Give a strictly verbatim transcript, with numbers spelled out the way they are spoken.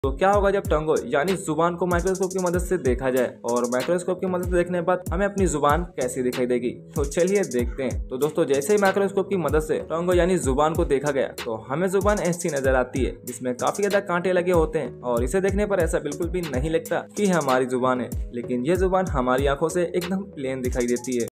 तो क्या होगा जब टंगों यानी जुबान को माइक्रोस्कोप की मदद से देखा जाए, और माइक्रोस्कोप की मदद से देखने के बाद हमें अपनी जुबान कैसी दिखाई देगी, तो चलिए देखते हैं। तो दोस्तों, जैसे ही माइक्रोस्कोप की मदद से टंगों यानी जुबान को देखा गया तो हमें जुबान ऐसी नजर आती है जिसमें काफी ज्यादा कांटे लगे होते हैं, और इसे देखने पर ऐसा बिल्कुल भी नहीं लगता कि हमारी जुबान है, लेकिन ये जुबान हमारी आंखों से एकदम प्लेन दिखाई देती है।